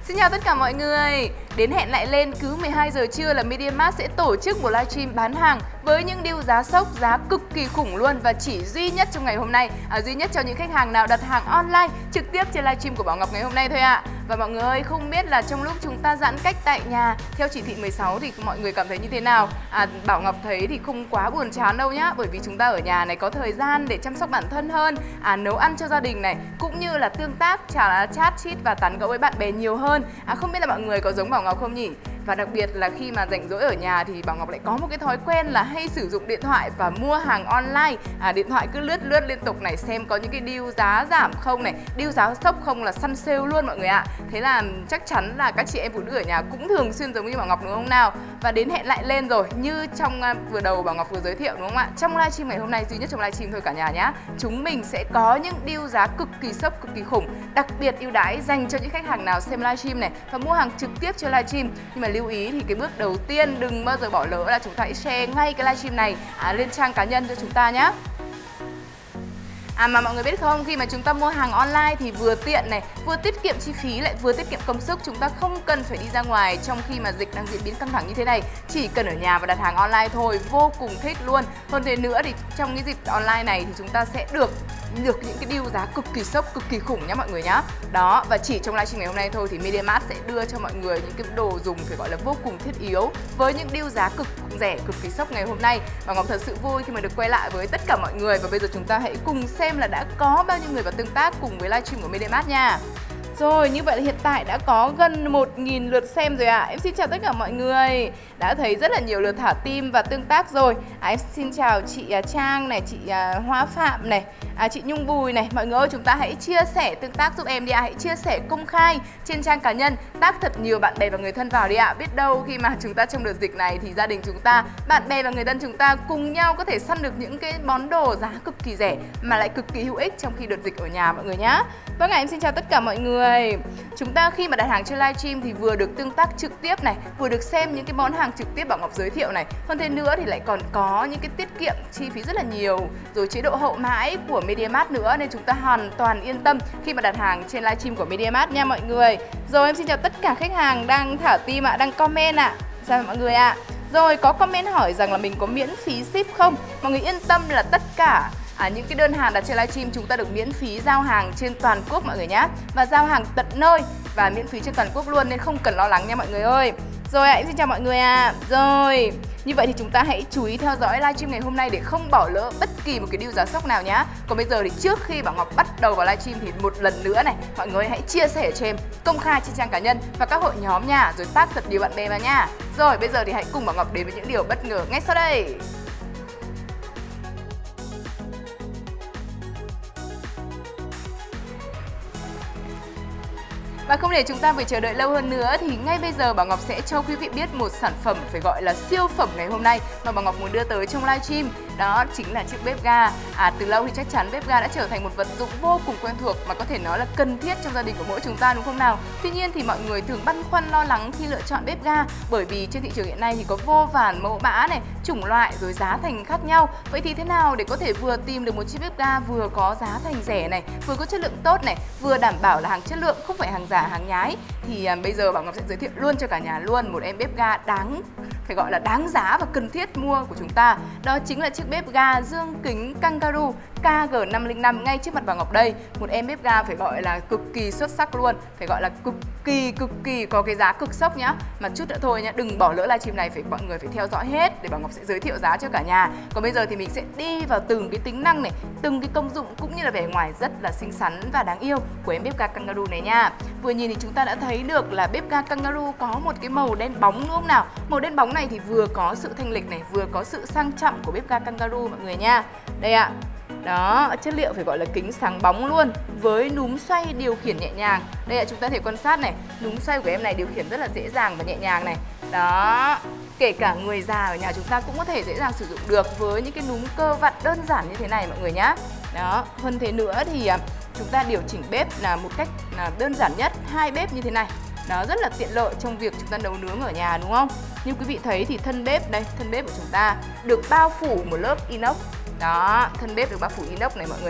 Xin chào tất cả mọi người. Đến hẹn lại lên cứ 12 giờ trưa là MediaMarkt sẽ tổ chức một livestream bán hàng với những deal giá sốc, giá cực kỳ khủng luôn và chỉ duy nhất trong ngày hôm nay, duy nhất cho những khách hàng nào đặt hàng online trực tiếp trên livestream của Bảo Ngọc ngày hôm nay thôi ạ. Và mọi người ơi, không biết là trong lúc chúng ta giãn cách tại nhà theo chỉ thị 16 thì mọi người cảm thấy như thế nào? Bảo Ngọc thấy thì không quá buồn chán đâu nhá, bởi vì chúng ta ở nhà này có thời gian để chăm sóc bản thân hơn, nấu ăn cho gia đình này, cũng như là tương tác, chat chít và tán gẫu với bạn bè nhiều hơn. Không biết là mọi người có giống Bảo Ngọc không nhỉ? Và đặc biệt là khi mà rảnh rỗi ở nhà thì Bảo Ngọc lại có một cái thói quen là hay sử dụng điện thoại và mua hàng online. Điện thoại cứ lướt liên tục này, xem có những cái deal giá giảm không này, deal giá sốc không là săn sale luôn mọi người ạ. Thế là chắc chắn là các chị em phụ nữ ở nhà cũng thường xuyên giống như Bảo Ngọc đúng không nào? Và đến hẹn lại lên rồi, như trong vừa đầu Bảo Ngọc vừa giới thiệu đúng không ạ? Trong livestream ngày hôm nay, duy nhất trong livestream thôi cả nhà nhá, chúng mình sẽ có những deal giá cực kỳ sốc, cực kỳ khủng, đặc biệt ưu đãi dành cho những khách hàng nào xem livestream này và mua hàng trực tiếp cho livestream. Nhưng mà lưu ý thì cái bước đầu tiên đừng bao giờ bỏ lỡ là chúng ta hãy share ngay cái livestream này lên trang cá nhân cho chúng ta nhé. Mà mọi người biết không, khi mà chúng ta mua hàng online thì vừa tiện này, vừa tiết kiệm chi phí lại vừa tiết kiệm công sức. Chúng ta không cần phải đi ra ngoài trong khi mà dịch đang diễn biến căng thẳng như thế này. Chỉ cần ở nhà và đặt hàng online thôi, vô cùng thích luôn. Hơn thế nữa thì trong cái dịp online này thì chúng ta sẽ được những cái deal giá cực kỳ sốc, cực kỳ khủng nhá mọi người nhá. Đó, và chỉ trong livestream ngày hôm nay thôi thì MediaMarkt sẽ đưa cho mọi người những cái đồ dùng phải gọi là vô cùng thiết yếu với những deal giá cực rẻ, cực kỳ sốc ngày hôm nay. Và Ngọc thật sự vui khi mà được quay lại với tất cả mọi người. Và bây giờ chúng ta hãy cùng xem là đã có bao nhiêu người vào tương tác cùng với livestream của MediaMarkt nha. Rồi, như vậy là hiện tại đã có gần 1.000 lượt xem rồi ạ. Em xin chào tất cả mọi người. Đã thấy rất là nhiều lượt thả tim và tương tác rồi. Em xin chào chị Trang này, chị Hoa Phạm này, chị Nhung Bùi này. Mọi người ơi, chúng ta hãy chia sẻ tương tác giúp em đi ạ. Hãy chia sẻ công khai trên trang cá nhân, tác thật nhiều bạn bè và người thân vào đi ạ. Biết đâu khi mà chúng ta trong đợt dịch này thì gia đình chúng ta, bạn bè và người thân chúng ta cùng nhau có thể săn được những cái món đồ giá cực kỳ rẻ mà lại cực kỳ hữu ích trong khi đợt dịch ở nhà mọi người nhá. Vâng ạ, em xin chào tất cả mọi người. Chúng ta khi mà đặt hàng trên livestream thì vừa được tương tác trực tiếp này, vừa được xem những cái món hàng trực tiếp Bảo Ngọc giới thiệu này. Hơn thế nữa thì lại còn có những cái tiết kiệm chi phí rất là nhiều, rồi chế độ hậu mãi của MediaMarkt nữa, nên chúng ta hoàn toàn yên tâm khi mà đặt hàng trên livestream của MediaMarkt nha mọi người. Rồi em xin chào tất cả khách hàng đang thả tim ạ, đang comment ạ. Chào mọi người ạ. Rồi có comment hỏi rằng là mình có miễn phí ship không? Mọi người yên tâm là tất cả những cái đơn hàng đặt trên livestream chúng ta được miễn phí giao hàng trên toàn quốc mọi người nhé. Và giao hàng tận nơi và miễn phí trên toàn quốc luôn nên không cần lo lắng nha mọi người ơi. Rồi em xin chào mọi người ạ. Rồi, như vậy thì chúng ta hãy chú ý theo dõi livestream ngày hôm nay để không bỏ lỡ bất kỳ một cái deal giá sốc nào nhá. Còn bây giờ thì trước khi Bảo Ngọc bắt đầu vào livestream thì một lần nữa này, mọi người hãy chia sẻ cho em công khai trên trang cá nhân và các hội nhóm nha, rồi tag thật nhiều bạn bè vào nha. Rồi bây giờ thì hãy cùng Bảo Ngọc đến với những điều bất ngờ ngay sau đây. Và không để chúng ta phải chờ đợi lâu hơn nữa thì ngay bây giờ Bảo Ngọc sẽ cho quý vị biết một sản phẩm phải gọi là siêu phẩm ngày hôm nay mà Bảo Ngọc muốn đưa tới trong livestream. Đó chính là chiếc bếp ga. Từ lâu thì chắc chắn bếp ga đã trở thành một vật dụng vô cùng quen thuộc mà có thể nói là cần thiết trong gia đình của mỗi chúng ta đúng không nào? Tuy nhiên thì mọi người thường băn khoăn lo lắng khi lựa chọn bếp ga bởi vì trên thị trường hiện nay thì có vô vàn mẫu mã này, chủng loại rồi giá thành khác nhau. Vậy thì thế nào để có thể vừa tìm được một chiếc bếp ga vừa có giá thành rẻ này, vừa có chất lượng tốt này, vừa đảm bảo là hàng chất lượng, không phải hàng giả hàng nhái, thì bây giờ Bảo Ngọc sẽ giới thiệu luôn cho cả nhà luôn một em bếp ga phải gọi là đáng giá và cần thiết mua của chúng ta. Đó chính là chiếc bếp ga dương kính Kangaroo KG505 ngay trước mặt Bảo Ngọc đây. Một em bếp ga phải gọi là cực kỳ xuất sắc luôn, phải gọi là cực kỳ có cái giá cực sốc nhá. Mà chút nữa thôi nhá, đừng bỏ lỡ livestream này, mọi người phải theo dõi hết để Bảo Ngọc sẽ giới thiệu giá cho cả nhà. Còn bây giờ thì mình sẽ đi vào từng cái tính năng này, từng cái công dụng cũng như là vẻ ngoài rất là xinh xắn và đáng yêu của em bếp ga Kangaroo này nha. Vừa nhìn thì chúng ta đã thấy được là bếp ga Kangaroo có một cái màu đen bóng đúng không nào? Màu đen bóng này thì vừa có sự thanh lịch này, vừa có sự sang trọng của bếp ga Kangaroo mọi người nha. Đây ạ. Đó, chất liệu phải gọi là kính sáng bóng luôn, với núm xoay điều khiển nhẹ nhàng. Đây là chúng ta thể quan sát này, núm xoay của em này điều khiển rất là dễ dàng và nhẹ nhàng này. Đó, kể cả người già ở nhà chúng ta cũng có thể dễ dàng sử dụng được với những cái núm cơ vặn đơn giản như thế này mọi người nhá. Đó, hơn thế nữa thì chúng ta điều chỉnh bếp là một cách đơn giản nhất, 2 bếp như thế này. Nó rất là tiện lợi trong việc chúng ta nấu nướng ở nhà đúng không? Như quý vị thấy thì thân bếp đây, thân bếp của chúng ta được bao phủ một lớp inox. Đó, thân bếp được bao phủ inox này mọi người này.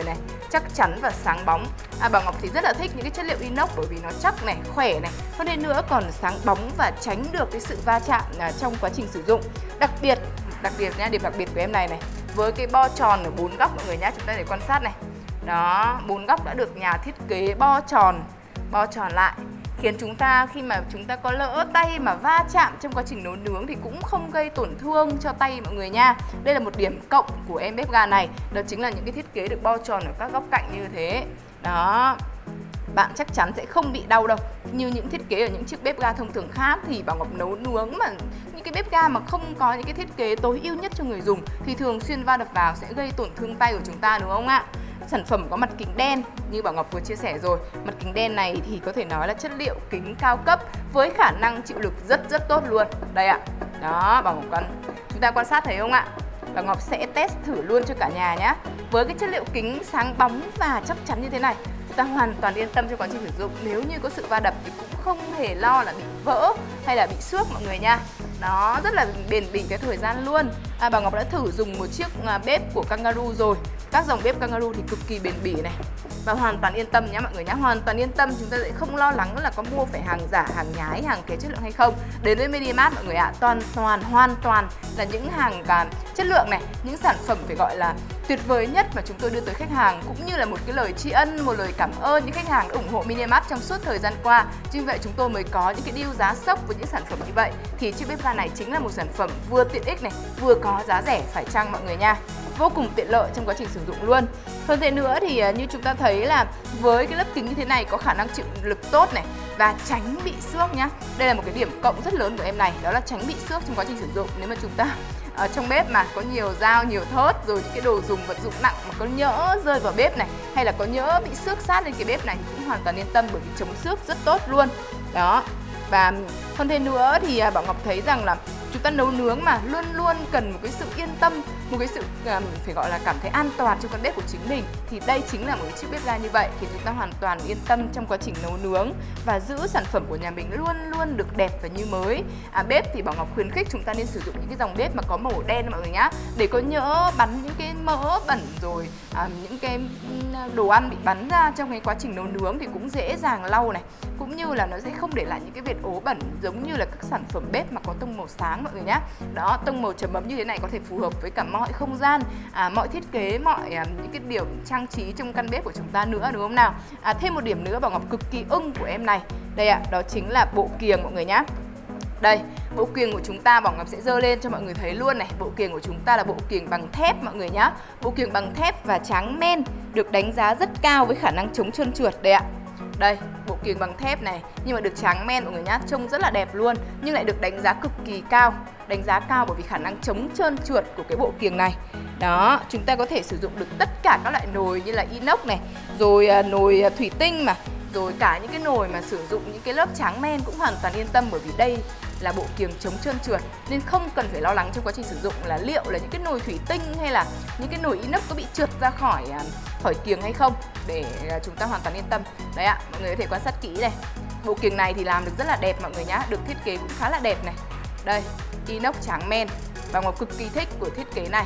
chắc chắn và sáng bóng. Bảo Ngọc thì rất là thích những cái chất liệu inox bởi vì nó chắc này, khỏe này, hơn thế nữa còn sáng bóng và tránh được cái sự va chạm trong quá trình sử dụng. Đặc biệt nha, điểm đặc biệt của em này với cái bo tròn ở 4 góc mọi người nhá, chúng ta để quan sát này. Đó, 4 góc đã được nhà thiết kế bo tròn lại, khiến chúng ta khi mà chúng ta có lỡ tay mà va chạm trong quá trình nấu nướng thì cũng không gây tổn thương cho tay mọi người nha. Đây là một điểm cộng của em bếp ga này, đó chính là những cái thiết kế được bo tròn ở các góc cạnh như thế. Đó, bạn chắc chắn sẽ không bị đau đâu. Như những thiết kế ở những chiếc bếp ga thông thường khác thì Bảo Ngọc nấu nướng mà những cái bếp ga mà không có những cái thiết kế tối ưu nhất cho người dùng thì thường xuyên va đập vào sẽ gây tổn thương tay của chúng ta, đúng không ạ? Sản phẩm có mặt kính đen như Bảo Ngọc vừa chia sẻ rồi. Mặt kính đen này thì có thể nói là chất liệu kính cao cấp với khả năng chịu lực rất tốt luôn. Đây ạ. Đó, Bảo Ngọc chúng ta quan sát thấy không ạ? Bảo Ngọc sẽ test thử luôn cho cả nhà nhé. Với cái chất liệu kính sáng bóng và chắc chắn như thế này, chúng ta hoàn toàn yên tâm trong quá trình sử dụng. Nếu như có sự va đập thì cũng không hề lo là bị vỡ hay là bị xước mọi người nha. Đó, rất là bền bỉ cái thời gian luôn. Bảo Ngọc đã thử dùng một chiếc bếp của Kangaroo rồi. Các dòng bếp Kangaroo thì cực kỳ bền bỉ này. Và hoàn toàn yên tâm nhé mọi người nhé. Hoàn toàn yên tâm, chúng ta sẽ không lo lắng là có mua phải hàng giả, hàng nhái, hàng kém chất lượng hay không. Đến với MediaMart mọi người ạ, hoàn toàn là những hàng chất lượng này, những sản phẩm phải gọi là tuyệt vời nhất mà chúng tôi đưa tới khách hàng, cũng như là một cái lời tri ân, một lời cảm ơn những khách hàng đã ủng hộ MediaMart trong suốt thời gian qua. Chính vậy chúng tôi mới có những cái deal giá sốc với những sản phẩm như vậy. Thì chiếc bếp ga này chính là một sản phẩm vừa tiện ích này, vừa có giá rẻ phải chăng mọi người nha. Vô cùng tiện lợi trong quá trình sử dụng luôn. Hơn thế nữa thì như chúng ta thấy là với cái lớp kính như thế này có khả năng chịu lực tốt này và tránh bị xước nhá. Đây là một cái điểm cộng rất lớn của em này, đó là tránh bị xước trong quá trình sử dụng. Nếu mà chúng ta ở trong bếp mà có nhiều dao, nhiều thớt rồi những cái đồ dùng vật dụng nặng mà có nhỡ rơi vào bếp này hay là có nhỡ bị xước sát lên cái bếp này thì cũng hoàn toàn yên tâm bởi vì chống xước rất tốt luôn. Đó. Và hơn thế nữa thì Bảo Ngọc thấy rằng là chúng ta nấu nướng mà luôn luôn cần một cái sự yên tâm, một cái sự phải gọi là cảm thấy an toàn trong con bếp của chính mình. Thì đây chính là một chiếc bếp ga như vậy, thì chúng ta hoàn toàn yên tâm trong quá trình nấu nướng và giữ sản phẩm của nhà mình luôn luôn được đẹp và như mới. Bếp thì Bảo Ngọc khuyến khích chúng ta nên sử dụng những cái dòng bếp mà có màu đen mọi người nhá, để có nhỡ bắn những cái mỡ bẩn rồi những cái đồ ăn bị bắn ra trong cái quá trình nấu nướng thì cũng dễ dàng lau này, cũng như là nó sẽ không để lại những cái vệt ố bẩn giống như là các sản phẩm bếp mà có tông màu sáng mọi người nhé. Đó, tông màu trầm ấm như thế này có thể phù hợp với cả mọi không gian, mọi thiết kế, mọi những cái điểm trang trí trong căn bếp của chúng ta nữa, đúng không nào? Thêm một điểm nữa Bảo Ngọc cực kỳ ưng của em này, đây ạ, đó chính là bộ kiềng mọi người nhé. Đây, bộ kiềng của chúng ta Bảo Ngọc sẽ dơ lên cho mọi người thấy luôn này. Bộ kiềng của chúng ta là bộ kiềng bằng thép mọi người nhá. Bộ kiềng bằng thép và tráng men, được đánh giá rất cao với khả năng chống trơn trượt đây ạ. Đây, bộ kiềng bằng thép này nhưng mà được tráng men mọi người nhá, trông rất là đẹp luôn, nhưng lại được đánh giá cực kỳ cao. Đánh giá cao bởi vì khả năng chống trơn trượt của cái bộ kiềng này. Đó, chúng ta có thể sử dụng được tất cả các loại nồi như là inox này, rồi nồi thủy tinh mà, rồi cả những cái nồi mà sử dụng những cái lớp tráng men cũng hoàn toàn yên tâm bởi vì đây là bộ kiềng chống trơn trượt, nên không cần phải lo lắng trong quá trình sử dụng là liệu là những cái nồi thủy tinh hay là những cái nồi inox có bị trượt ra khỏi kiềng hay không, để chúng ta hoàn toàn yên tâm. Đấy ạ, mọi người có thể quan sát kỹ này. Bộ kiềng này thì làm được rất là đẹp mọi người nhá, được thiết kế cũng khá là đẹp này. Đây, inox tráng men và Ngọc cực kỳ thích của thiết kế này.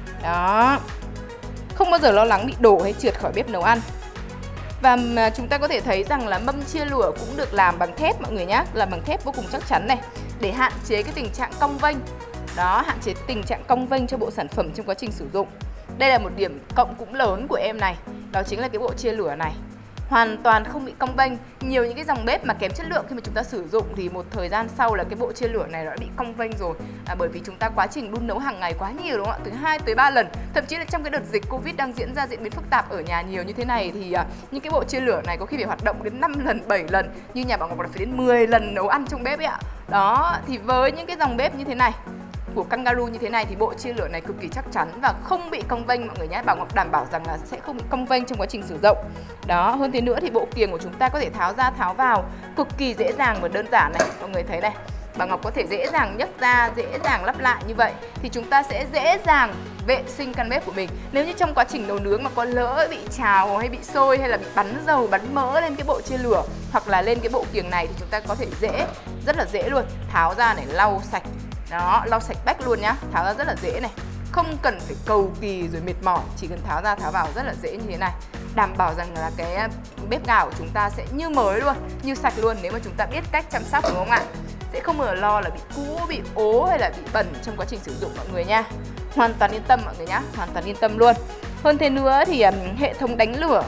Đó, không bao giờ lo lắng bị đổ hay trượt khỏi bếp nấu ăn. Và chúng ta có thể thấy rằng là mâm chia lửa cũng được làm bằng thép mọi người nhé, làm bằng thép vô cùng chắc chắn này, để hạn chế cái tình trạng cong vênh. Đó, hạn chế tình trạng cong vênh cho bộ sản phẩm trong quá trình sử dụng. Đây là một điểm cộng cũng lớn của em này, đó chính là cái bộ chia lửa này. Hoàn toàn không bị cong vênh. Nhiều những cái dòng bếp mà kém chất lượng khi mà chúng ta sử dụng thì một thời gian sau là cái bộ chia lửa này nó đã bị cong vênh rồi, bởi vì chúng ta quá trình đun nấu hàng ngày quá nhiều, đúng không ạ? Từ 2 tới 3 lần. Thậm chí là trong cái đợt dịch Covid đang diễn biến phức tạp ở nhà nhiều như thế này thì những cái bộ chia lửa này có khi phải hoạt động đến 5 lần, 7 lần. Như nhà Bảo Ngọc là phải đến 10 lần nấu ăn trong bếp ấy ạ. Đó, thì với những cái dòng bếp như thế này của Kangaroo như thế này thì bộ chia lửa này cực kỳ chắc chắn và không bị cong vênh mọi người nhé. Bảo Ngọc đảm bảo rằng là sẽ không bị cong vênh trong quá trình sử dụng. Đó, hơn thế nữa thì bộ kiềng của chúng ta có thể tháo ra tháo vào cực kỳ dễ dàng và đơn giản này, mọi người thấy này. Bảo Ngọc có thể dễ dàng nhấc ra, dễ dàng lắp lại như vậy thì chúng ta sẽ dễ dàng vệ sinh căn bếp của mình. Nếu như trong quá trình nấu nướng mà có lỡ bị trào hay bị sôi hay là bị bắn dầu, bắn mỡ lên cái bộ chia lửa hoặc là lên cái bộ kiềng này thì chúng ta có thể rất là dễ luôn tháo ra này, lau sạch. Đó, lau sạch bách luôn nhá, tháo ra rất là dễ này. Không cần phải cầu kỳ rồi mệt mỏi, chỉ cần tháo ra tháo vào rất là dễ như thế này. đảm bảo rằng là cái bếp ga của chúng ta sẽ như mới luôn, như sạch luôn nếu mà chúng ta biết cách chăm sóc, đúng không ạ? Sẽ không bao giờ lo là bị cũ, bị ố hay là bị bẩn trong quá trình sử dụng mọi người nha. Hoàn toàn yên tâm mọi người nhá, hoàn toàn yên tâm luôn. Hơn thế nữa thì hệ thống đánh lửa,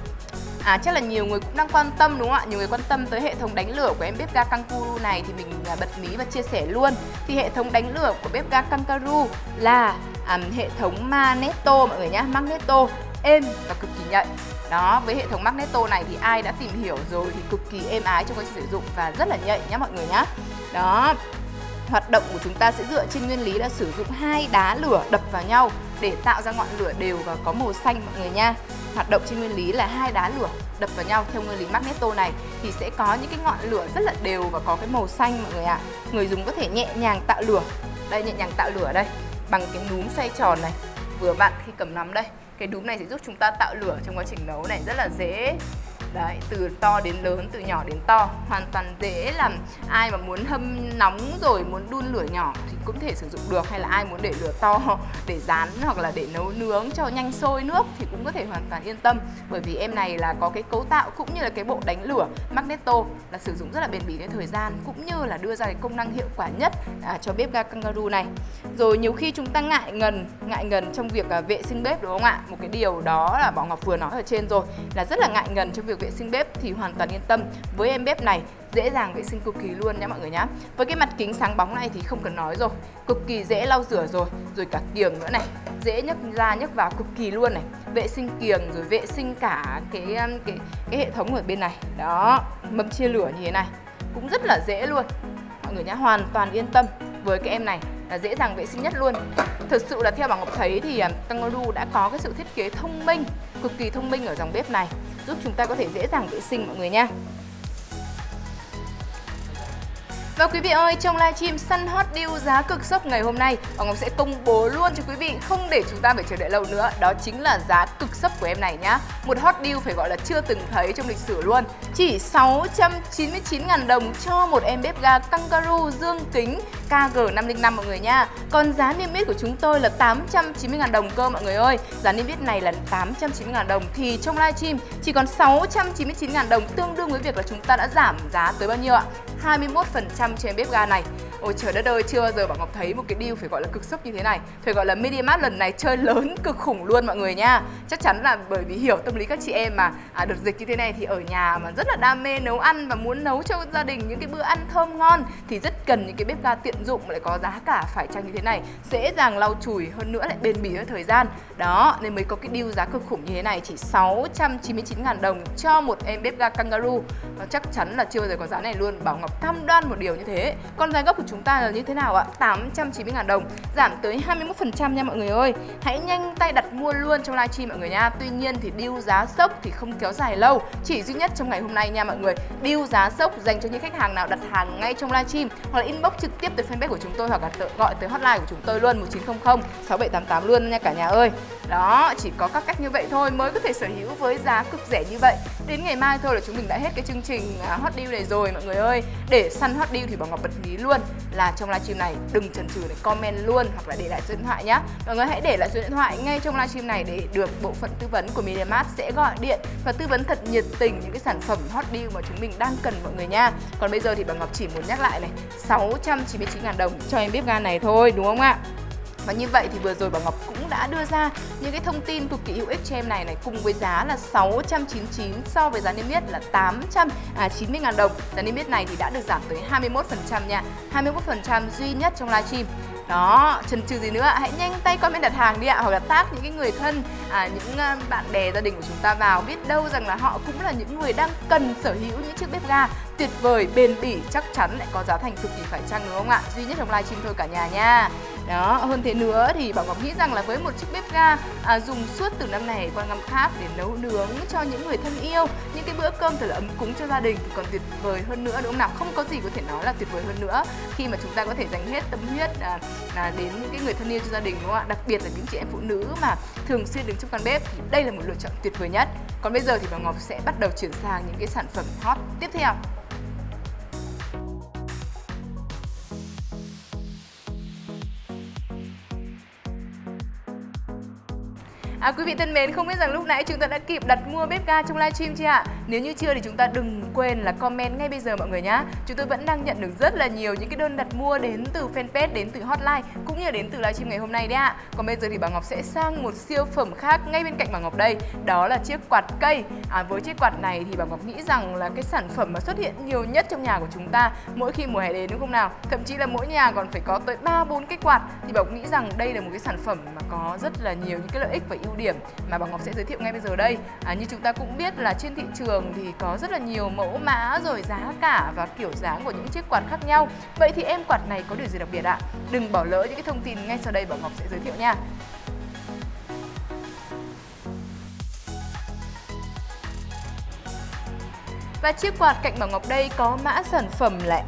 chắc là nhiều người cũng đang quan tâm đúng không ạ? Nhiều người quan tâm tới hệ thống đánh lửa của em bếp ga Kangaroo này thì mình bật mí và chia sẻ luôn. Thì hệ thống đánh lửa của bếp ga Kangaroo là hệ thống Magneto mọi người nhá, Magneto êm và cực kỳ nhạy. Đó, với hệ thống Magneto này thì ai đã tìm hiểu rồi thì cực kỳ êm ái trong quá trình sử dụng và rất là nhạy nhá mọi người nhá. Đó. Hoạt động của chúng ta sẽ dựa trên nguyên lý là sử dụng 2 đá lửa đập vào nhau để tạo ra ngọn lửa đều và có màu xanh mọi người nha. Hoạt động trên nguyên lý là 2 đá lửa đập vào nhau theo nguyên lý Magneto này thì sẽ có những cái ngọn lửa rất là đều và có cái màu xanh mọi người ạ. Người dùng có thể nhẹ nhàng tạo lửa. Đây, nhẹ nhàng tạo lửa đây bằng cái núm xoay tròn này, vừa vặn khi cầm nắm đây. Cái núm này sẽ giúp chúng ta tạo lửa trong quá trình nấu này rất là dễ. Đấy, từ to đến lớn, từ nhỏ đến to, hoàn toàn dễ làm. Ai mà muốn hâm nóng rồi muốn đun lửa nhỏ thì cũng thể sử dụng được, hay là ai muốn để lửa to để rán hoặc là để nấu nướng cho nhanh sôi nước thì cũng có thể hoàn toàn yên tâm, bởi vì em này là có cái cấu tạo cũng như là cái bộ đánh lửa Magneto là sử dụng rất là bền bỉ với thời gian, cũng như là đưa ra cái công năng hiệu quả nhất cho bếp ga Kangaroo này. Rồi nhiều khi chúng ta ngại ngần trong việc vệ sinh bếp đúng không ạ? Một cái điều đó là Bảo Ngọc vừa nói ở trên rồi, là rất là ngại ngần trong việc vệ sinh bếp thì hoàn toàn yên tâm. Với em bếp này dễ dàng vệ sinh cực kỳ luôn nhé mọi người nhá. Với cái mặt kính sáng bóng này thì không cần nói rồi, cực kỳ dễ lau rửa rồi cả kiềng nữa này, dễ nhấc ra nhấc vào cực kỳ luôn này. Vệ sinh kiềng rồi vệ sinh cả cái hệ thống ở bên này. Đó, mâm chia lửa như thế này cũng rất là dễ luôn. Mọi người nhá, hoàn toàn yên tâm với cái em này là dễ dàng vệ sinh nhất luôn. Thực sự là theo Bảo Ngọc thấy thì Kangaroo đã có cái sự thiết kế thông minh, cực kỳ thông minh ở dòng bếp này, giúp chúng ta có thể dễ dàng vệ sinh mọi người nha. Và quý vị ơi, trong livestream săn hot deal giá cực sốc ngày hôm nay, Bảo Ngọc sẽ công bố luôn cho quý vị, không để chúng ta phải chờ đợi lâu nữa. Đó chính là giá cực sốc của em này nhá. Một hot deal phải gọi là chưa từng thấy trong lịch sử luôn. Chỉ 699.000 đồng cho một em bếp ga Kangaroo dương kính KG505 mọi người nha. Còn giá niêm yết của chúng tôi là 890.000 đồng cơ mọi người ơi. Giá niêm yết này là 890.000 đồng thì trong livestream chỉ còn 699.000 đồng, tương đương với việc là chúng ta đã giảm giá tới bao nhiêu ạ? 21% cho em bếp ga này. Ôi trời đất ơi, chưa bao giờ Bảo Ngọc thấy một cái deal phải gọi là cực sốc như thế này. Phải gọi là MediaMarkt lần này chơi lớn cực khủng luôn mọi người nha. Chắc chắn là bởi vì hiểu tâm lý các chị em mà đợt dịch như thế này thì ở nhà mà rất là đam mê nấu ăn và muốn nấu cho gia đình những cái bữa ăn thơm ngon thì rất cần những cái bếp ga tiện dụng mà lại có giá cả phải chăng như thế này, dễ dàng lau chùi, hơn nữa lại bền bỉ với thời gian. Đó, nên mới có cái deal giá cực khủng như thế này, chỉ 699.000 đồng cho một em bếp ga Kangaroo. Chắc chắn là chưa bao giờ có giá này luôn. Bảo Ngọc cam đoan một điều như thế. Còn giá gốc của chúng ta là như thế nào ạ? 890.000 đồng, giảm tới 21% nha mọi người ơi. Hãy nhanh tay đặt mua luôn trong livestream mọi người nha. Tuy nhiên thì deal giá sốc thì không kéo dài lâu, chỉ duy nhất trong ngày hôm nay nha mọi người. Deal giá sốc dành cho những khách hàng nào đặt hàng ngay trong livestream hoặc là inbox trực tiếp tới fanpage của chúng tôi, hoặc là gọi tới hotline của chúng tôi luôn 1900 6788 luôn nha cả nhà ơi. Đó, chỉ có các cách như vậy thôi mới có thể sở hữu với giá cực rẻ như vậy. Đến ngày mai thôi là chúng mình đã hết cái chương trình hot deal này rồi mọi người ơi. Để săn hot deal thì Bảo Ngọc bật mí luôn là trong livestream này đừng chần chừ để comment luôn, hoặc là để lại số điện thoại nhá. Mọi người hãy để lại số điện thoại ngay trong livestream này để được bộ phận tư vấn của MediaMarkt sẽ gọi điện và tư vấn thật nhiệt tình những cái sản phẩm hot deal mà chúng mình đang cần mọi người nha. Còn bây giờ thì Bảo Ngọc chỉ muốn nhắc lại này, 699.000 đồng cho em bếp ga này thôi, đúng không ạ? Và như vậy thì vừa rồi Bảo Ngọc cũng đã đưa ra những cái thông tin cực kỳ hữu ích cho em này cùng với giá là 699 so với giá niêm yết là 890.000 đồng. Giá niêm yết này thì đã được giảm tới 21% nha, 21% duy nhất trong livestream. Đó, chần chừ gì nữa, hãy nhanh tay comment đặt hàng đi ạ, hoặc là tag những cái người thân, những bạn bè gia đình của chúng ta vào, biết đâu rằng là họ cũng là những người đang cần sở hữu những chiếc bếp ga tuyệt vời, bền bỉ, chắc chắn lại có giá thành cực kỳ phải chăng, đúng không ạ? Duy nhất trong livestream thôi cả nhà nha. Đó, hơn thế nữa thì Bảo Ngọc nghĩ rằng là với một chiếc bếp ga dùng suốt từ năm này qua năm khác để nấu nướng cho những người thân yêu, những cái bữa cơm thật là ấm cúng cho gia đình thì còn tuyệt vời hơn nữa, đúng không nào? Không có gì có thể nói là tuyệt vời hơn nữa khi mà chúng ta có thể dành hết tâm huyết đến những cái người thân yêu cho gia đình, đúng không ạ? Đặc biệt là những chị em phụ nữ mà thường xuyên đứng trong căn bếp thì đây là một lựa chọn tuyệt vời nhất. Còn bây giờ thì Bảo Ngọc sẽ bắt đầu chuyển sang những cái sản phẩm hot tiếp theo. Quý vị thân mến, không biết rằng lúc nãy chúng ta đã kịp đặt mua bếp ga trong livestream chưa ạ? Nếu như chưa thì chúng ta đừng quên là comment ngay bây giờ mọi người nhé. Chúng tôi vẫn đang nhận được rất là nhiều những cái đơn đặt mua đến từ fanpage, đến từ hotline cũng như đến từ livestream ngày hôm nay đấy ạ. Còn bây giờ thì Bảo Ngọc sẽ sang một siêu phẩm khác ngay bên cạnh Bảo Ngọc đây. Đó là chiếc quạt cây. Với chiếc quạt này thì Bảo Ngọc nghĩ rằng là cái sản phẩm mà xuất hiện nhiều nhất trong nhà của chúng ta mỗi khi mùa hè đến, đúng không nào? Thậm chí là mỗi nhà còn phải có tới 3-4 cái quạt. Thì Bảo Ngọc nghĩ rằng đây là một cái sản phẩm mà có rất là nhiều những cái lợi ích và ưu điểm mà Bảo Ngọc sẽ giới thiệu ngay bây giờ đây. Như chúng ta cũng biết là trên thị trường thì có rất là nhiều mẫu mã rồi giá cả và kiểu dáng của những chiếc quạt khác nhau. Vậy thì em quạt này có điều gì đặc biệt ạ? Đừng bỏ lỡ những cái thông tin ngay sau đây Bảo Ngọc sẽ giới thiệu nha. Và chiếc quạt cạnh Bảo Ngọc đây có mã sản phẩm là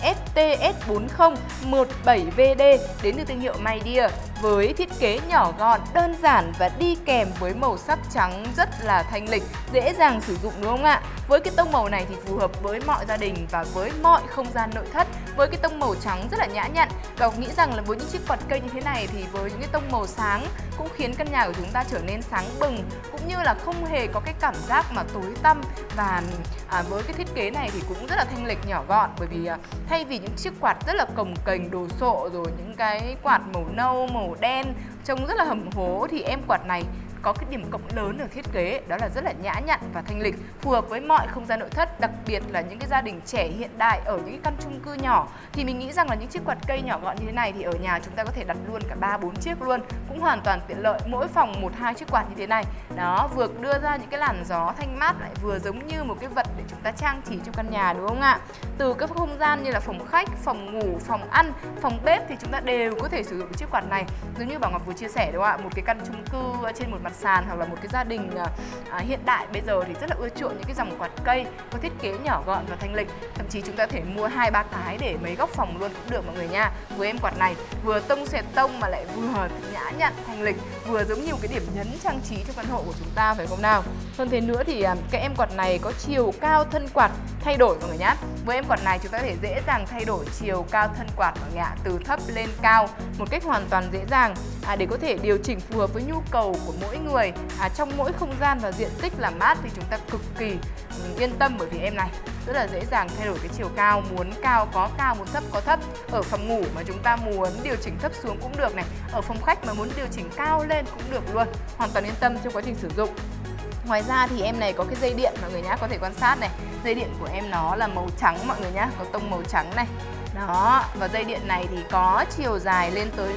STS4017VD đến từ thương hiệu My Dear, với thiết kế nhỏ gọn, đơn giản và đi kèm với màu sắc trắng rất là thanh lịch, dễ dàng sử dụng, đúng không ạ? Với cái tông màu này thì phù hợp với mọi gia đình và với mọi không gian nội thất. Với cái tông màu trắng rất là nhã nhặn, và nghĩ rằng là với những chiếc quạt cây như thế này thì với những cái tông màu sáng cũng khiến căn nhà của chúng ta trở nên sáng bừng, cũng như là không hề có cái cảm giác mà tối tăm. Và với cái thiết kế này thì cũng rất là thanh lịch, nhỏ gọn, bởi vì thay vì những chiếc quạt rất là cồng kềnh đồ sộ rồi những cái quạt màu nâu, màu đen trông rất là hầm hố, thì em quạt này có cái điểm cộng lớn ở thiết kế, đó là rất là nhã nhặn và thanh lịch, phù hợp với mọi không gian nội thất, đặc biệt là những cái gia đình trẻ hiện đại ở những cái căn chung cư nhỏ. Thì mình nghĩ rằng là những chiếc quạt cây nhỏ gọn như thế này thì ở nhà chúng ta có thể đặt luôn cả 3-4 chiếc luôn, cũng hoàn toàn tiện lợi, mỗi phòng 1-2 chiếc quạt như thế này. Đó, vừa đưa ra những cái làn gió thanh mát, lại vừa giống như một cái vật để chúng ta trang trí trong căn nhà, đúng không ạ? Từ các không gian như là phòng khách, phòng ngủ, phòng ăn, phòng bếp thì chúng ta đều có thể sử dụng chiếc quạt này. Giống như Bảo Ngọc vừa chia sẻ, đúng không ạ? Một cái căn chung cư trên một mặt sàn hoặc là một cái gia đình hiện đại bây giờ thì rất là ưa chuộng những cái dòng quạt cây có thiết kế nhỏ gọn và thanh lịch. Thậm chí chúng ta có thể mua 2-3 cái để mấy góc phòng luôn cũng được mọi người nha. Với em quạt này vừa tông xẹt tông mà lại vừa nhã nhặn thanh lịch, vừa giống như một cái điểm nhấn trang trí trong căn hộ của chúng ta, phải không nào? Hơn thế nữa thì cái em quạt này có chiều cao thân quạt thay đổi mọi người nhé. Với em quạt này chúng ta có thể dễ dàng thay đổi chiều cao thân quạt mọi người ạ, từ thấp lên cao một cách hoàn toàn dễ dàng, để có thể điều chỉnh phù hợp với nhu cầu của mỗi người. Trong mỗi không gian và diện tích làm mát thì chúng ta cực kỳ yên tâm, bởi vì em này rất là dễ dàng thay đổi cái chiều cao, muốn cao có cao, muốn thấp có thấp. Ở phòng ngủ mà chúng ta muốn điều chỉnh thấp xuống cũng được này, ở phòng khách mà muốn điều chỉnh cao lên cũng được luôn, hoàn toàn yên tâm trong quá trình sử dụng. Ngoài ra thì em này có cái dây điện mọi người nhá, có thể quan sát này, dây điện của em nó là màu trắng mọi người nhá, có tông màu trắng này. Đó, và dây điện này thì có chiều dài lên tới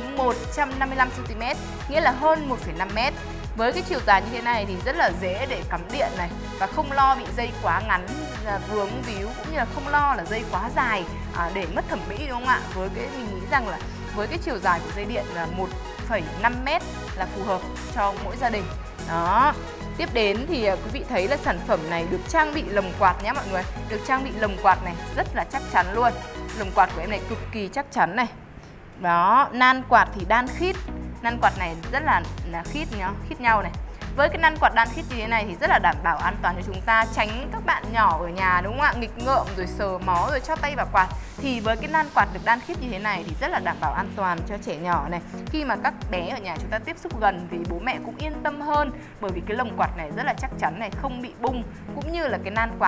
155 cm, nghĩa là hơn 1,5 m. Với cái chiều dài như thế này thì rất là dễ để cắm điện này, và không lo bị dây quá ngắn vướng víu, cũng như là không lo là dây quá dài để mất thẩm mỹ, đúng không ạ? Với cái mình nghĩ rằng là với cái chiều dài của dây điện là 1,5 m là phù hợp cho mỗi gia đình. Đó. Tiếp đến thì quý vị thấy là sản phẩm này được trang bị lồng quạt nhé mọi người. Được trang bị lồng quạt này rất là chắc chắn luôn. Lồng quạt của em này cực kỳ chắc chắn này. Đó, nan quạt thì đan khít. Nan quạt này rất là khít nhau này. Với cái nan quạt đan khít như thế này thì rất là đảm bảo an toàn cho chúng ta, tránh các bạn nhỏ ở nhà, đúng không ạ? Nghịch ngợm rồi sờ mó rồi cho tay vào quạt. Thì với cái nan quạt được đan khít như thế này thì rất là đảm bảo an toàn cho trẻ nhỏ này. Khi mà các bé ở nhà chúng ta tiếp xúc gần thì bố mẹ cũng yên tâm hơn, bởi vì cái lồng quạt này rất là chắc chắn này, không bị bung, cũng như là cái nan quạt.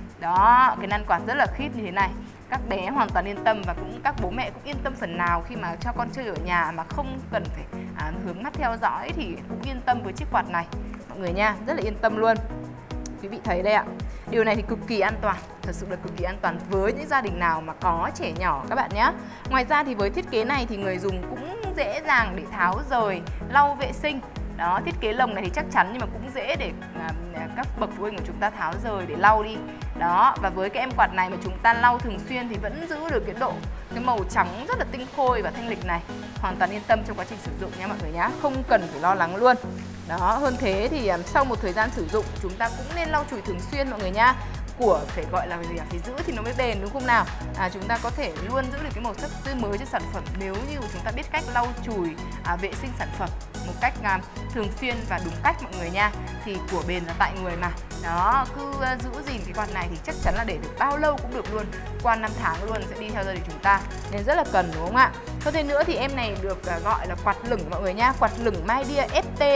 Đó, cái nan quạt rất là khít như thế này. Các bé hoàn toàn yên tâm, và cũng các bố mẹ cũng yên tâm phần nào khi mà cho con chơi ở nhà mà không cần phải hướng mắt theo dõi, thì cũng yên tâm với chiếc quạt này mọi người nha, rất là yên tâm luôn. Quý vị thấy đây ạ, điều này thì cực kỳ an toàn, thật sự là cực kỳ an toàn với những gia đình nào mà có trẻ nhỏ các bạn nhé. Ngoài ra thì với thiết kế này thì người dùng cũng dễ dàng để tháo rời, lau vệ sinh. Đó, thiết kế lồng này thì chắc chắn nhưng mà cũng dễ để các bậc phụ huynh của chúng ta tháo rời để lau đi. Đó, và với cái em quạt này mà chúng ta lau thường xuyên thì vẫn giữ được cái màu trắng rất là tinh khôi và thanh lịch này. Hoàn toàn yên tâm trong quá trình sử dụng nha mọi người nhá, không cần phải lo lắng luôn. Đó, hơn thế thì sau một thời gian sử dụng chúng ta cũng nên lau chùi thường xuyên mọi người nhá. Phải gọi là gì, phải giữ thì nó mới bền, đúng không nào? Chúng ta có thể luôn giữ được cái màu sắc tươi mới cho sản phẩm nếu như chúng ta biết cách lau chùi, vệ sinh sản phẩm một cách thường xuyên và đúng cách mọi người nha. Thì của bền là tại người mà. Đó, cứ giữ gìn cái quạt này thì chắc chắn là để được bao lâu cũng được luôn, qua 5 tháng luôn sẽ đi theo gia đình chúng ta, nên rất là cần, đúng không ạ? Hơn thế nữa thì em này được gọi là quạt lửng mọi người nha. Quạt lửng MyDear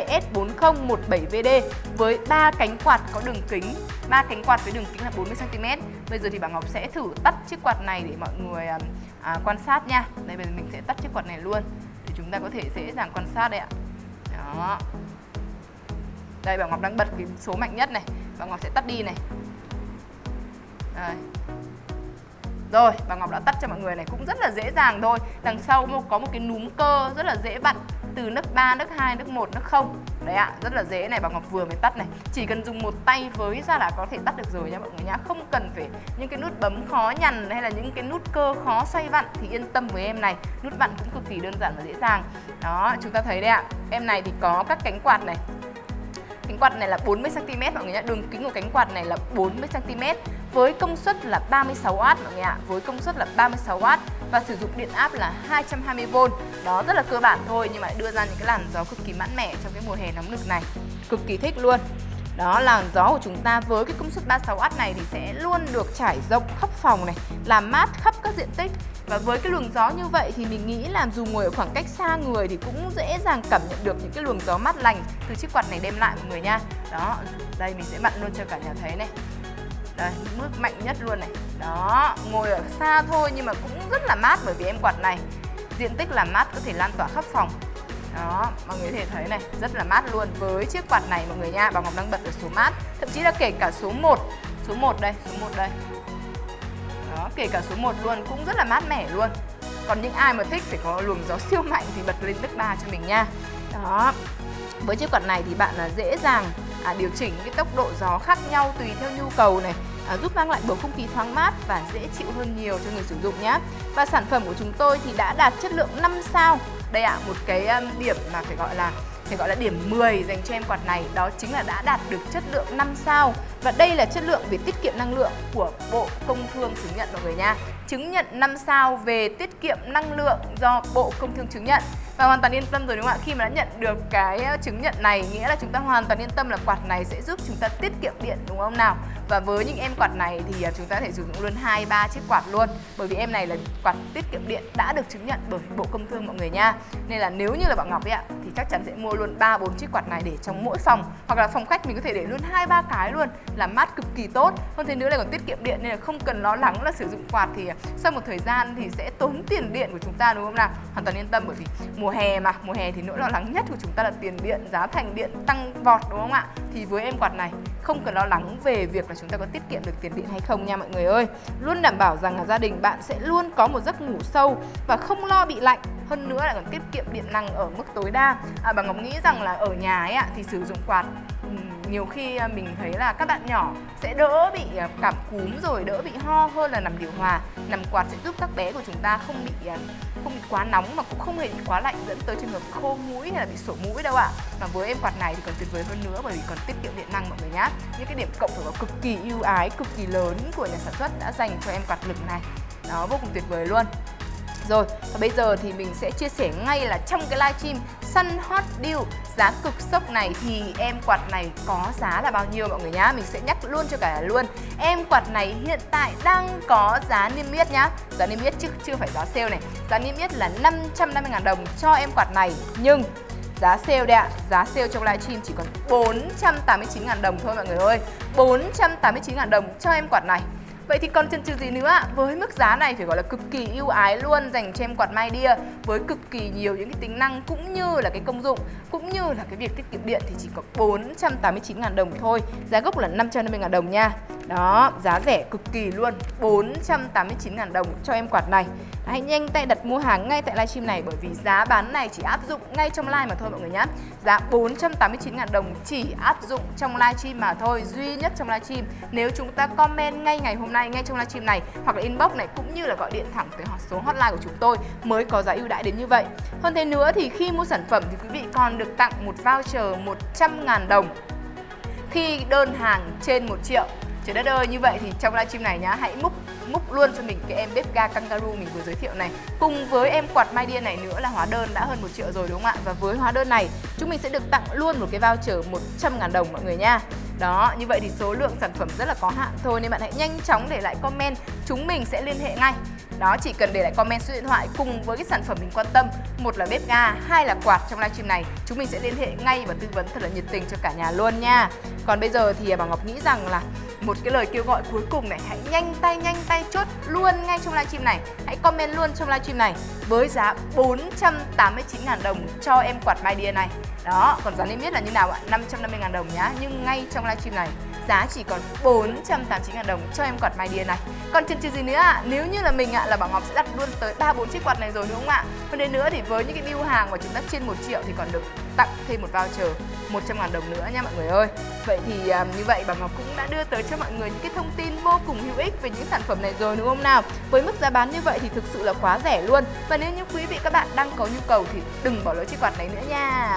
STS4017VD với 3 cánh quạt có đường kính, 3 cánh quạt với đường kính là 40 cm. Bây giờ thì Bảo Ngọc sẽ thử tắt chiếc quạt này để mọi người quan sát nha. Đây, bây giờ mình sẽ tắt chiếc quạt này luôn để chúng ta có thể dễ dàng quan sát đây ạ. Đó. Đây, Bảo Ngọc đang bật cái số mạnh nhất này. Bảo Ngọc sẽ tắt đi này. Đây. Rồi, Bảo Ngọc đã tắt cho mọi người này, cũng rất là dễ dàng thôi. Đằng sau có một cái núm cơ rất là dễ vặn, từ nấc 3, nấc 2, nấc 1, nấc 0. Đấy ạ, rất là dễ này, Bảo Ngọc vừa mới tắt này. Chỉ cần dùng một tay với ra là có thể tắt được rồi nha mọi người nhá. Không cần phải những cái nút bấm khó nhằn hay là những cái nút cơ khó xoay vặn thì yên tâm với em này. Nút vặn cũng cực kỳ đơn giản và dễ dàng. Đó, chúng ta thấy đấy ạ. Em này thì có các cánh quạt này. Cánh quạt này là 40 cm mọi người nhé. Đường kính của cánh quạt này là 40 cm với công suất là 36W mọi người ạ. Với công suất là 36W và sử dụng điện áp là 220V. Đó, rất là cơ bản thôi nhưng mà đưa ra những cái làn gió cực kỳ mát mẻ trong cái mùa hè nóng nực này. Cực kỳ thích luôn. Đó, làn gió của chúng ta với cái công suất 36W này thì sẽ luôn được trải rộng khắp phòng này, làm mát khắp các diện tích. Và với cái luồng gió như vậy thì mình nghĩ là dù ngồi ở khoảng cách xa người thì cũng dễ dàng cảm nhận được những cái luồng gió mát lành từ chiếc quạt này đem lại mọi người nha. Đó, đây mình sẽ vặn luôn cho cả nhà thấy này. Đây, mức mạnh nhất luôn này. Đó, ngồi ở xa thôi nhưng mà cũng rất là mát bởi vì em quạt này diện tích làm mát có thể lan tỏa khắp phòng. Đó, mọi người có thể thấy này, rất là mát luôn với chiếc quạt này mọi người nha. Bảo Ngọc đang bật ở số mát, thậm chí là kể cả số 1. Số 1 đây, số 1 đây. Đó, kể cả số 1 luôn cũng rất là mát mẻ luôn. Còn những ai mà thích phải có luồng gió siêu mạnh thì bật lên nấc 3 cho mình nha. Đó. Với chiếc quạt này thì bạn dễ dàng điều chỉnh cái tốc độ gió khác nhau tùy theo nhu cầu này, giúp mang lại bầu không khí thoáng mát và dễ chịu hơn nhiều cho người sử dụng nhé. Và sản phẩm của chúng tôi thì đã đạt chất lượng 5 sao. Đây ạ, một cái điểm mà phải gọi là điểm 10 dành cho em quạt này, đó chính là đã đạt được chất lượng 5 sao. Và đây là chất lượng về tiết kiệm năng lượng của Bộ Công Thương chứng nhận mọi người nha. Chứng nhận 5 sao về tiết kiệm năng lượng do Bộ Công Thương chứng nhận. Và hoàn toàn yên tâm rồi đúng không ạ? Khi mà đã nhận được cái chứng nhận này nghĩa là chúng ta hoàn toàn yên tâm là quạt này sẽ giúp chúng ta tiết kiệm điện đúng không nào? Và với những em quạt này thì chúng ta có thể sử dụng luôn 2-3 chiếc quạt luôn. Bởi vì em này là quạt tiết kiệm điện đã được chứng nhận bởi Bộ Công Thương mọi người nha. Nên là nếu như là bạn Ngọc ấy ạ thì chắc chắn sẽ mua luôn 3-4 chiếc quạt này để trong mỗi phòng. Hoặc là phòng khách mình có thể để luôn 2-3 cái luôn, làm mát cực kỳ tốt. Hơn thế nữa là còn tiết kiệm điện nên là không cần lo lắng là sử dụng quạt thì sau một thời gian thì sẽ tốn tiền điện của chúng ta đúng không nào? Hoàn toàn yên tâm bởi vì mùa hè mà, mùa hè thì nỗi lo lắng nhất của chúng ta là tiền điện, giá thành điện tăng vọt đúng không ạ? Thì với em quạt này không cần lo lắng về việc là chúng ta có tiết kiệm được tiền điện hay không nha mọi người ơi. Luôn đảm bảo rằng là gia đình bạn sẽ luôn có một giấc ngủ sâu và không lo bị lạnh. Hơn nữa là còn tiết kiệm điện năng ở mức tối đa. Bà Ngọc nghĩ rằng là ở nhà ấy ạ thì sử dụng quạt nhiều khi mình thấy là các bạn nhỏ sẽ đỡ bị cảm cúm rồi đỡ bị ho hơn là nằm điều hòa. Nằm quạt sẽ giúp các bé của chúng ta không bị quá nóng mà cũng không hề bị quá lạnh dẫn tới trường hợp khô mũi hay là bị sổ mũi đâu ạ. Mà với em quạt này thì còn tuyệt vời hơn nữa bởi vì còn tiết kiệm điện năng mọi người nhá. Những cái điểm cộng phải có cực kỳ ưu ái, cực kỳ lớn của nhà sản xuất đã dành cho em quạt lửng này. Đó, vô cùng tuyệt vời luôn. Rồi, và bây giờ thì mình sẽ chia sẻ ngay là trong cái livestream Sun Hot Deal giá cực sốc này thì em quạt này có giá là bao nhiêu mọi người nhá. Mình sẽ nhắc luôn cho cả luôn. Em quạt này hiện tại đang có giá niêm yết nhá. Giá niêm yết chứ chưa phải giá sale này. Giá niêm yết là 550.000 đồng cho em quạt này. Nhưng giá sale đây ạ, giá sale trong livestream chỉ còn 489.000 đồng thôi mọi người ơi. 489.000 đồng cho em quạt này. Vậy thì còn chần chừ gì nữa ạ? Với mức giá này phải gọi là cực kỳ ưu ái luôn dành cho em quạt MyDear với cực kỳ nhiều những cái tính năng cũng như là cái công dụng cũng như là cái việc tiết kiệm điện thì chỉ có 489.000 đồng thôi. Giá gốc là 550.000 đồng nha. Đó, giá rẻ cực kỳ luôn, 489.000 đồng cho em quạt này. Hãy nhanh tay đặt mua hàng ngay tại livestream này bởi vì giá bán này chỉ áp dụng ngay trong live mà thôi mọi người nhé. Giá 489.000 đồng chỉ áp dụng trong livestream mà thôi, duy nhất trong livestream. Nếu chúng ta comment ngay ngày hôm nay, ngay trong livestream này hoặc là inbox này cũng như là gọi điện thẳng tới số hotline của chúng tôi mới có giá ưu đãi đến như vậy. Hơn thế nữa thì khi mua sản phẩm thì quý vị còn được tặng một voucher 100.000 đồng khi đơn hàng trên 1 triệu. Trời đất ơi, như vậy thì trong livestream này nhá, hãy múc luôn cho mình cái em bếp ga Kangaroo mình vừa giới thiệu này. Cùng với em quạt MyDear này nữa là hóa đơn đã hơn 1 triệu rồi đúng không ạ? Và với hóa đơn này, chúng mình sẽ được tặng luôn một cái voucher 100.000 đồng mọi người nha. Đó, như vậy thì số lượng sản phẩm rất là có hạn thôi, nên bạn hãy nhanh chóng để lại comment, chúng mình sẽ liên hệ ngay. Đó, chỉ cần để lại comment số điện thoại cùng với cái sản phẩm mình quan tâm, một là bếp ga, hai là quạt trong livestream này, chúng mình sẽ liên hệ ngay và tư vấn thật là nhiệt tình cho cả nhà luôn nha. Còn bây giờ thì Bảo Ngọc nghĩ rằng là một cái lời kêu gọi cuối cùng này, hãy nhanh tay chốt luôn ngay trong livestream này, hãy comment luôn trong livestream này với giá 489.000 đồng cho em quạt My Dear này. Đó, còn giá niêm yết là như nào ạ? 550.000 đồng nhá, nhưng ngay trong livestream này giá chỉ còn 489.000 đồng cho em quạt My Dear này. Còn chần chừ gì nữa ạ? Nếu như là mình ạ, là Bảo Ngọc sẽ đặt luôn tới 3-4 chiếc quạt này rồi đúng không ạ? Còn đến nữa thì với những cái bill hàng mà chúng ta trên 1 triệu thì còn được tặng thêm một voucher 100.000 đồng nữa nha mọi người ơi. Vậy thì như vậy Bảo Ngọc cũng đã đưa tới cho mọi người những cái thông tin vô cùng hữu ích về những sản phẩm này rồi đúng không nào? Với mức giá bán như vậy thì thực sự là quá rẻ luôn. Và nếu như quý vị các bạn đang có nhu cầu thì đừng bỏ lỡ chiếc quạt này nữa nha.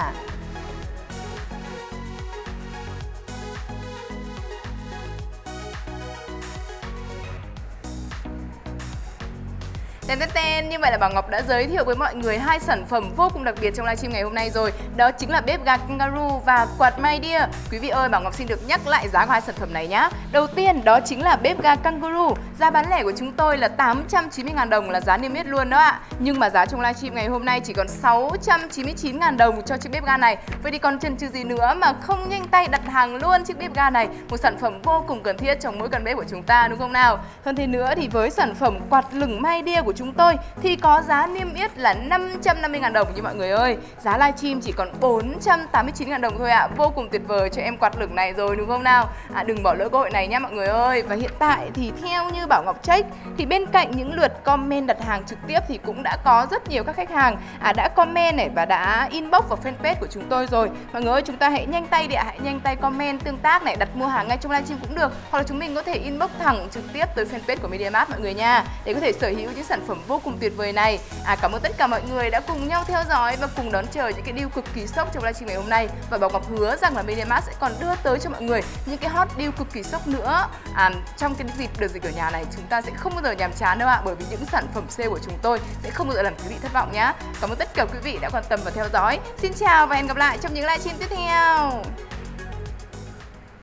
Như vậy là Bảo Ngọc đã giới thiệu với mọi người 2 sản phẩm vô cùng đặc biệt trong livestream ngày hôm nay rồi. Đó chính là bếp ga Kangaroo và quạt My Dear. Quý vị ơi, Bảo Ngọc xin được nhắc lại giá của 2 sản phẩm này nhá. Đầu tiên đó chính là bếp ga Kangaroo. Giá bán lẻ của chúng tôi là 890.000 đồng là giá niêm yết luôn đó ạ. Nhưng mà giá trong livestream ngày hôm nay chỉ còn 699.000 đồng cho chiếc bếp ga này. Vậy thì còn chần chừ gì nữa mà không nhanh tay đặt hàng luôn chiếc bếp ga này. Một sản phẩm vô cùng cần thiết trong mỗi căn bếp của chúng ta đúng không nào? Hơn thế nữa thì với sản phẩm quạt lửng My Dear của chúng tôi thì có giá niêm yết là 550.000 đồng như mọi người ơi. Giá livestream chỉ còn 489.000 đồng thôi ạ. Vô cùng tuyệt vời cho em quạt lửng này rồi đúng không nào? Đừng bỏ lỡ cơ hội này nhé mọi người ơi. Và hiện tại thì theo như Bảo Ngọc check thì bên cạnh những lượt comment đặt hàng trực tiếp thì cũng đã có rất nhiều các khách hàng đã comment này và đã inbox vào fanpage của chúng tôi rồi. Mọi người ơi, chúng ta hãy nhanh tay đi ạ, hãy nhanh tay comment tương tác này, đặt mua hàng ngay trong livestream cũng được, hoặc là chúng mình có thể inbox thẳng trực tiếp tới fanpage của MediaMart mọi người nha, để có thể sở hữu những sản phẩm vô cùng tuyệt vời này. Cảm ơn tất cả mọi người đã cùng nhau theo dõi và cùng đón chờ những cái deal cực kỳ sốc trong livestream ngày hôm nay. Và Bảo Ngọc hứa rằng là MediaMart sẽ còn đưa tới cho mọi người những cái hot deal cực kỳ sốc nữa. Trong cái dịp đợt dịch ở nhà này chúng ta sẽ không bao giờ nhàm chán đâu ạ, bởi vì những sản phẩm sale của chúng tôi sẽ không bao giờ làm quý vị thất vọng nhá. Cảm ơn tất cả quý vị đã quan tâm và theo dõi. Xin chào và hẹn gặp lại trong những livestream tiếp theo.